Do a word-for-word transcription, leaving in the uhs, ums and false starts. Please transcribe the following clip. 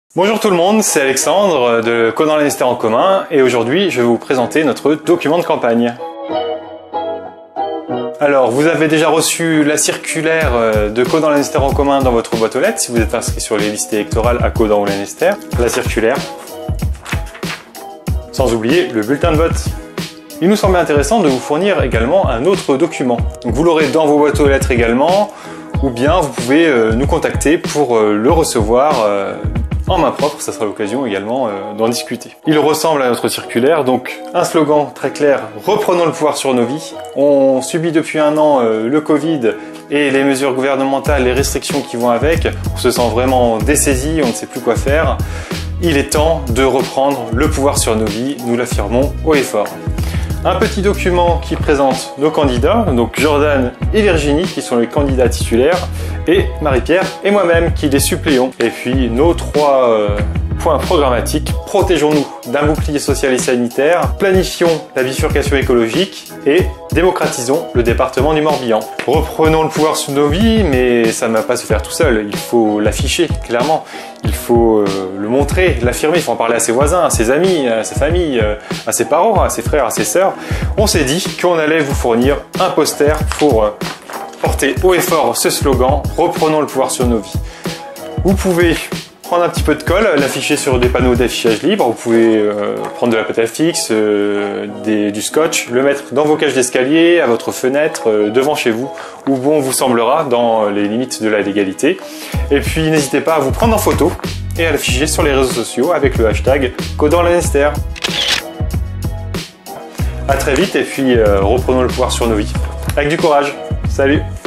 Bonjour tout le monde, c'est Alexandre de Codan Lannister en commun et aujourd'hui je vais vous présenter notre document de campagne. Alors vous avez déjà reçu la circulaire de Codan Lannister en commun dans votre boîte aux lettres si vous êtes inscrit sur les listes électorales à Codan ou Lannister. La circulaire, sans oublier le bulletin de vote. Il nous semblait intéressant de vous fournir également un autre document. Donc vous l'aurez dans vos boîtes aux lettres également, ou bien vous pouvez nous contacter pour le recevoir en main propre, ça sera l'occasion également euh, d'en discuter. Il ressemble à notre circulaire, donc un slogan très clair, reprenons le pouvoir sur nos vies. On subit depuis un an euh, le Covid et les mesures gouvernementales, les restrictions qui vont avec. On se sent vraiment dessaisi, on ne sait plus quoi faire. Il est temps de reprendre le pouvoir sur nos vies, nous l'affirmons haut et fort. Un petit document qui présente nos candidats, donc Jordan et Virginie qui sont les candidats titulaires, et Marie-Pierre et moi-même qui les suppléons. Et puis nos trois euh, points programmatiques, protégeons-nous d'un bouclier social et sanitaire, planifions la bifurcation écologique et démocratisons le département du Morbihan. Reprenons le pouvoir sur nos vies, mais ça ne va pas se faire tout seul, il faut l'afficher clairement. Il faut euh, le montrer, l'affirmer, il faut en parler à ses voisins, à ses amis, à sa famille, euh, à ses parents, à ses frères, à ses sœurs. On s'est dit qu'on allait vous fournir un poster pour euh, porter haut et fort ce slogan « Reprenons le pouvoir sur nos vies ». Vous pouvez prendre un petit peu de colle, l'afficher sur des panneaux d'affichage libre, vous pouvez euh, prendre de la pâte à fixe, euh, des, du scotch, le mettre dans vos cages d'escalier, à votre fenêtre, euh, devant chez vous, où bon vous semblera dans les limites de la légalité. Et puis n'hésitez pas à vous prendre en photo et à l'afficher sur les réseaux sociaux avec le hashtag Codan Lannister. A très vite et puis euh, reprenons le pouvoir sur nos vies. Avec du courage. Salut!